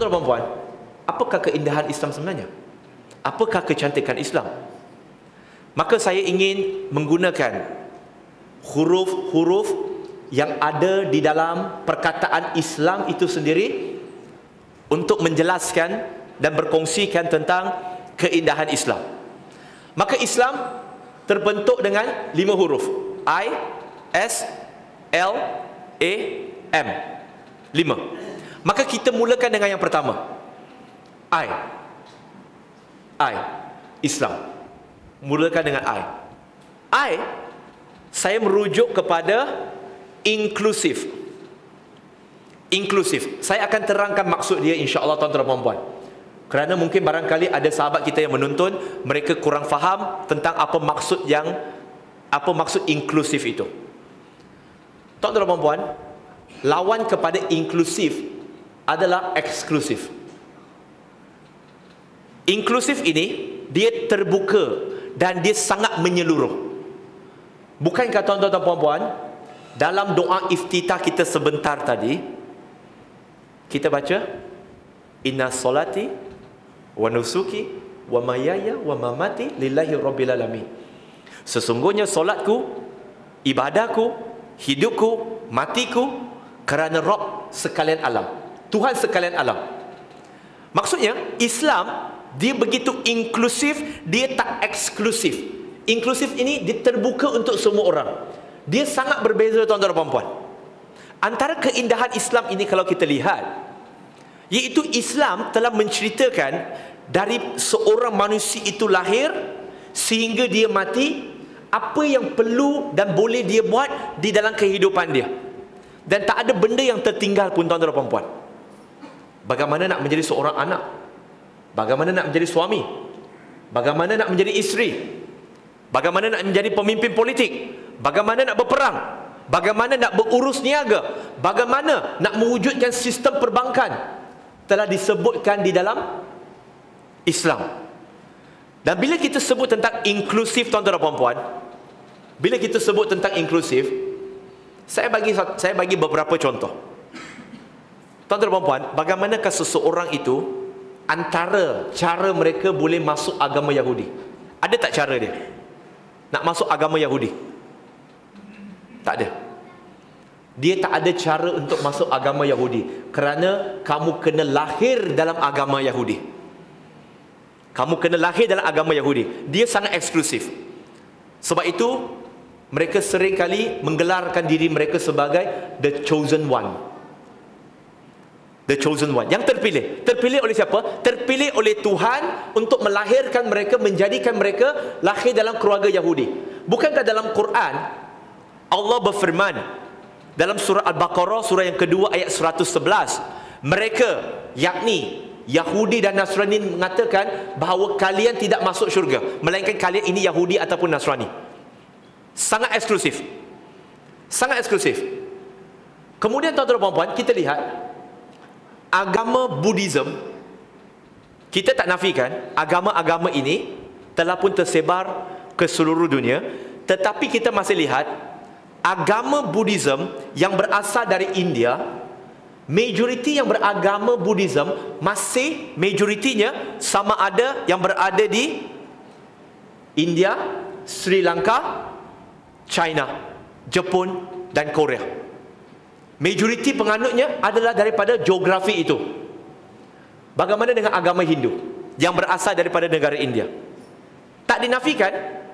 Tuan-tuan dan puan, apakah keindahan Islam sebenarnya? Apakah kecantikan Islam? Maka saya ingin menggunakan huruf-huruf yang ada di dalam perkataan Islam itu sendiri untuk menjelaskan dan berkongsikan tentang keindahan Islam. Maka Islam terbentuk dengan 5 huruf. I, S, L, A, M. 5. Maka kita mulakan dengan yang pertama. I. Islam. Mulakan dengan I. Saya merujuk kepada inklusif. Inklusif. Saya akan terangkan maksud dia insya-Allah tuan-tuan dan puan. Kerana mungkin barangkali ada sahabat kita yang menonton, mereka kurang faham tentang apa maksud inklusif itu. Tuan-tuan dan puan, lawan kepada inklusif adalah eksklusif. Inklusif ini dia terbuka dan dia sangat menyeluruh. Bukankah tuan-tuan dan puan-puan, dalam doa iftitah kita sebentar tadi kita baca inna solati wa nusuki wa mayaya wa mamati lillahi rabbil alamin. Sesungguhnya solatku, ibadahku, hidupku, matiku kerana Rabb sekalian alam, Tuhan sekalian alam. Maksudnya Islam dia begitu inklusif, dia tak eksklusif. Inklusif ini dia terbuka untuk semua orang. Dia sangat berbeza tuan-tuan dan puan-puan. Antara keindahan Islam ini kalau kita lihat, iaitu Islam telah menceritakan dari seorang manusia itu lahir sehingga dia mati, apa yang perlu dan boleh dia buat di dalam kehidupan dia. Dan tak ada benda yang tertinggal pun tuan-tuan dan puan-puan. Bagaimana nak menjadi seorang anak, bagaimana nak menjadi suami, bagaimana nak menjadi isteri, bagaimana nak menjadi pemimpin politik, bagaimana nak berperang, bagaimana nak berurus niaga, bagaimana nak mewujudkan sistem perbankan, telah disebutkan di dalam Islam. Dan bila kita sebut tentang inklusif tuan-tuan dan puan-puan, bila kita sebut tentang inklusif, saya bagi beberapa contoh. Tuan-tuan dan puan-puan, bagaimanakah seseorang itu antara cara mereka boleh masuk agama Yahudi? Ada tak cara dia nak masuk agama Yahudi? Tak ada. Dia tak ada cara untuk masuk agama Yahudi, kerana kamu kena lahir dalam agama Yahudi. Kamu kena lahir dalam agama Yahudi. Dia sangat eksklusif. Sebab itu mereka seringkali menggelarkan diri mereka sebagai the chosen one. The chosen one, yang terpilih. Terpilih oleh siapa? Terpilih oleh Tuhan untuk melahirkan mereka, menjadikan mereka lahir dalam keluarga Yahudi. Bukankah dalam Quran Allah berfirman dalam surah Al-Baqarah surah yang kedua ayat 111, mereka yakni Yahudi dan Nasrani mengatakan bahawa kalian tidak masuk syurga, melainkan kalian ini Yahudi ataupun Nasrani. Sangat eksklusif. Sangat eksklusif. Kemudian tuan-tuan dan puan-puan, kita lihat agama Buddhism. Kita tak nafikan agama-agama ini telah pun tersebar ke seluruh dunia, tetapi kita masih lihat agama Buddhism yang berasal dari India, majoriti yang beragama Buddhism masih majoritinya sama ada yang berada di India, Sri Lanka, China, Jepun dan Korea. Majoriti penganutnya adalah daripada geografi itu. Bagaimana dengan agama Hindu yang berasal daripada negara India? Tak dinafikan,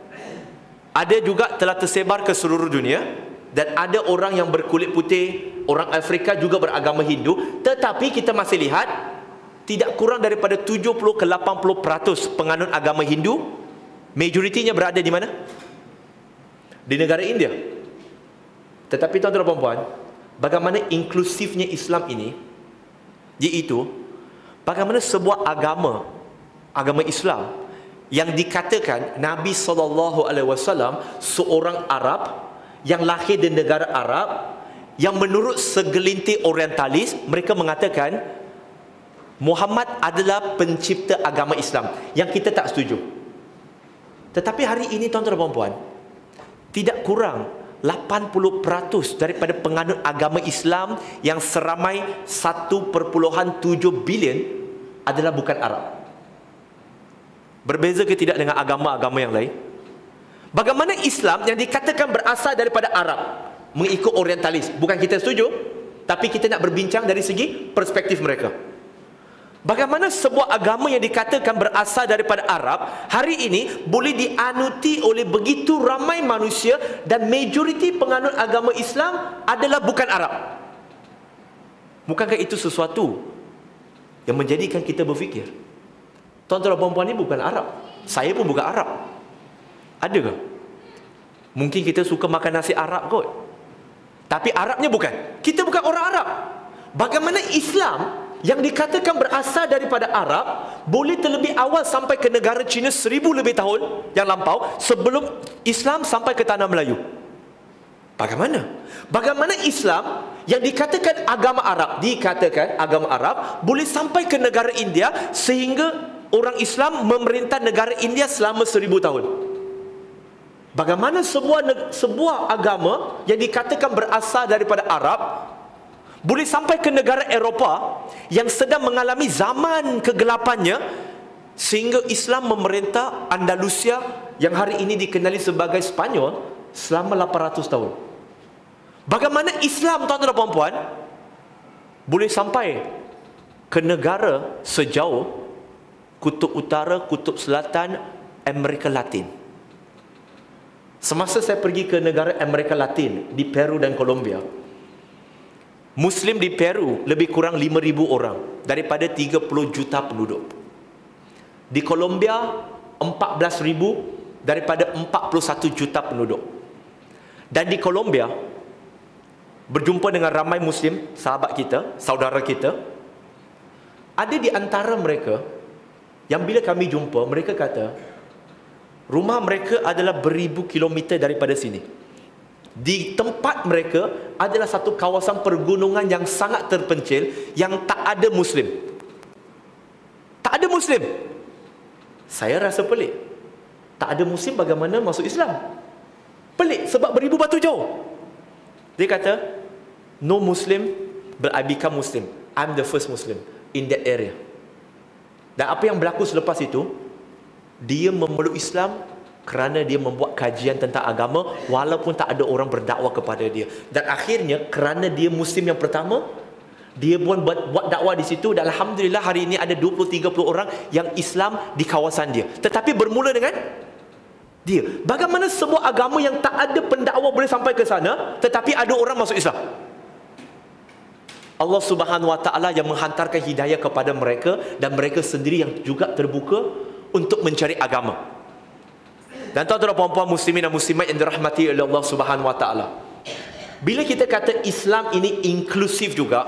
ada juga telah tersebar ke seluruh dunia, dan ada orang yang berkulit putih, orang Afrika juga beragama Hindu. Tetapi kita masih lihat tidak kurang daripada 70 ke 80% penganut agama Hindu, majoritinya berada di mana? Di negara India. Tetapi tuan-tuan dan puan-puan, bagaimana inklusifnya Islam ini, iaitu bagaimana sebuah agama Islam yang dikatakan Nabi SAW seorang Arab yang lahir di negara Arab, yang menurut segelintir orientalis mereka mengatakan Muhammad adalah pencipta agama Islam, yang kita tak setuju. Tetapi hari ini tuan-tuan dan puan-puan, tidak kurang 80% daripada penganut agama Islam yang seramai 1.7 bilion adalah bukan Arab. Berbeza ke tidak dengan agama-agama yang lain? Bagaimana Islam yang dikatakan berasal daripada Arab mengikut orientalis? Bukan kita setuju, tapi kita nak berbincang dari segi perspektif mereka. Bagaimana sebuah agama yang dikatakan berasal daripada Arab hari ini boleh dianuti oleh begitu ramai manusia dan majoriti penganut agama Islam adalah bukan Arab? Bukankah itu sesuatu yang menjadikan kita berfikir, tuan-tuan dan puan-puan, ini bukan Arab, saya pun bukan Arab. Ada ke? Mungkin kita suka makan nasi Arab kot, tapi Arabnya bukan. Kita bukan orang Arab. Bagaimana Islam yang dikatakan berasal daripada Arab boleh terlebih awal sampai ke negara China 1000 lebih tahun yang lampau sebelum Islam sampai ke tanah Melayu? Bagaimana? Bagaimana Islam yang dikatakan agama Arab boleh sampai ke negara India sehingga orang Islam memerintah negara India selama 1000 tahun? Bagaimana sebuah agama yang dikatakan berasal daripada Arab boleh sampai ke negara Eropah yang sedang mengalami zaman kegelapannya sehingga Islam memerintah Andalusia yang hari ini dikenali sebagai Spanyol selama 800 tahun? Bagaimana Islam, tuan-tuan dan puan-puan, boleh sampai ke negara sejauh kutub utara, kutub selatan Amerika Latin? Semasa saya pergi ke negara Amerika Latin, di Peru dan Colombia, Muslim di Peru lebih kurang 5,000 orang daripada 30 juta penduduk. Di Colombia 14,000 daripada 41 juta penduduk. Dan di Colombia berjumpa dengan ramai Muslim, sahabat kita, saudara kita. Ada di antara mereka yang bila kami jumpa, mereka kata rumah mereka adalah beribu kilometer daripada sini. Di tempat mereka adalah satu kawasan pergunungan yang sangat terpencil yang tak ada Muslim. Tak ada Muslim. Saya rasa pelik. Tak ada Muslim bagaimana masuk Islam? Pelik sebab beribu batu jauh. Dia kata, no Muslim but I become Muslim. I'm the first Muslim in that area. Dan apa yang berlaku selepas itu, dia memeluk Islam kerana dia membuat kajian tentang agama walaupun tak ada orang berdakwah kepada dia. Dan akhirnya kerana dia Muslim yang pertama, dia pun buat dakwah di situ dan alhamdulillah hari ini ada 20-30 orang yang Islam di kawasan dia. Tetapi bermula dengan dia. Bagaimana sebuah agama yang tak ada pendakwa boleh sampai ke sana tetapi ada orang masuk Islam? Allah Subhanahu Wa Taala yang menghantarkan hidayah kepada mereka dan mereka sendiri yang juga terbuka untuk mencari agama. Dan tuan-tuan dan puan-puan muslimin dan muslimat yang dirahmati oleh Allah Subhanahu Wa Taala, bila kita kata Islam ini inklusif juga,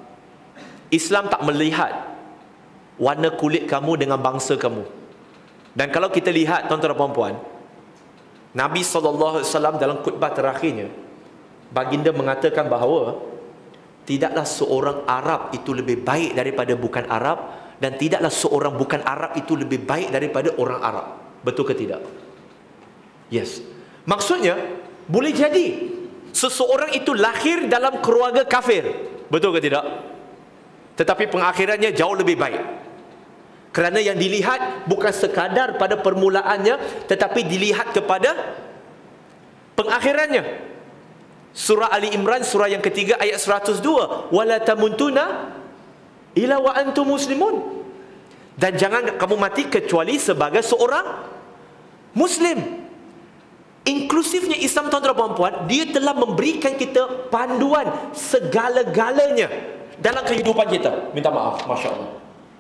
Islam tak melihat warna kulit kamu dengan bangsa kamu. Dan kalau kita lihat tuan-tuan dan puan-puan, Nabi SAW dalam khutbah terakhirnya, baginda mengatakan bahawa tidaklah seorang Arab itu lebih baik daripada bukan Arab, dan tidaklah seorang bukan Arab itu lebih baik daripada orang Arab. Betul ke tidak? Yes. Maksudnya, boleh jadi seseorang itu lahir dalam keluarga kafir. Betul ke tidak? Tetapi pengakhirannya jauh lebih baik. Kerana yang dilihat bukan sekadar pada permulaannya, tetapi dilihat kepada pengakhirannya. Surah Ali Imran, surah yang ketiga ayat 102. Wala tamuntuna ila wa antum muslimun. Dan jangan kamu mati kecuali sebagai seorang Muslim. Inklusifnya Islam, tuan-tuan dan puan-puan, dia telah memberikan kita panduan segala-galanya dalam kehidupan kita. Minta maaf, Masya Allah,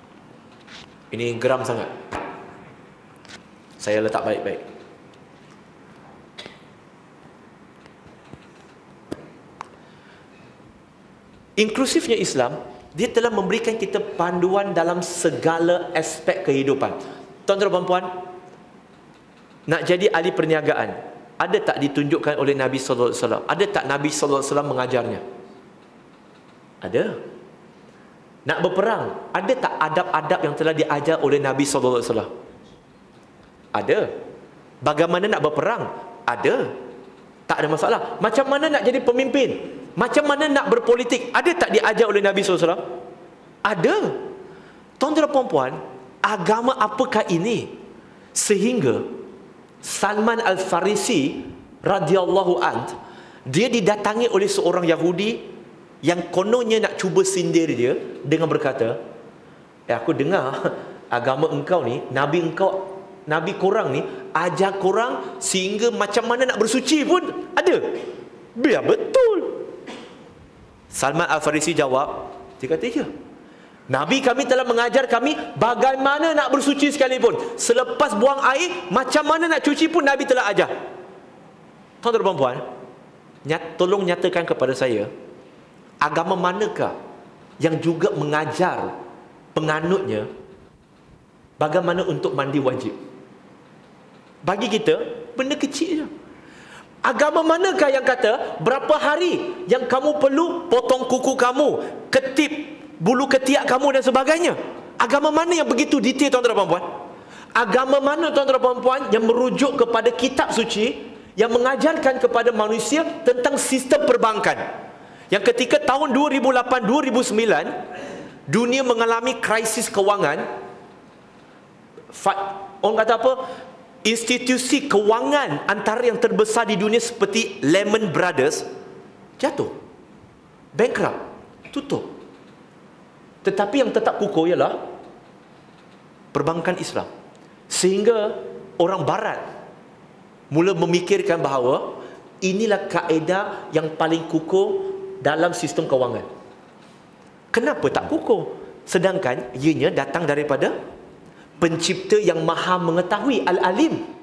ini geram sangat, saya letak baik-baik. Inklusifnya Islam, dia telah memberikan kita panduan dalam segala aspek kehidupan. Tuan-tuan dan puan-puan, nak jadi ahli perniagaan, ada tak ditunjukkan oleh Nabi SAW? Ada tak Nabi SAW mengajarnya? Ada. Nak berperang, ada tak adab-adab yang telah diajar oleh Nabi SAW? Ada. Bagaimana nak berperang? Ada. Tak ada masalah. Macam mana nak jadi pemimpin? Macam mana nak berpolitik? Ada tak diajar oleh Nabi SAW? Ada. Tuan-tuan dan puan-puan, agama apakah ini? Sehingga Salman Al-Farisi radhiyallahu anhu, dia didatangi oleh seorang Yahudi yang kononnya nak cuba sindir dia dengan berkata, aku dengar agama engkau ni, Nabi korang ni ajar korang sehingga macam mana nak bersuci pun ada. Biar betul. Salman Al-Farisi jawab, dia kata, ya, Nabi kami telah mengajar kami bagaimana nak bersuci sekalipun. Selepas buang air, macam mana nak cuci pun Nabi telah ajar. Tuan-tuan dan puan, tolong nyatakan kepada saya, agama manakah yang juga mengajar penganutnya bagaimana untuk mandi wajib? Bagi kita, benda kecil je. Agama manakah yang kata berapa hari yang kamu perlu potong kuku kamu, ketip bulu ketiak kamu dan sebagainya? Agama mana yang begitu detail, tuan-tuan dan puan-puan? Agama mana, tuan-tuan dan puan-puan, yang merujuk kepada kitab suci, yang mengajarkan kepada manusia tentang sistem perbankan? Yang ketika tahun 2008-2009 dunia mengalami krisis kewangan, orang kata apa, institusi kewangan antara yang terbesar di dunia seperti Lehman Brothers jatuh, bankrupt, tutup. Tetapi yang tetap kukuh ialah perbankan Islam. Sehingga orang barat mula memikirkan bahawa inilah kaedah yang paling kukuh dalam sistem kewangan. Kenapa tak kukuh? Sedangkan ianya datang daripada pencipta yang maha mengetahui, Al-Alim.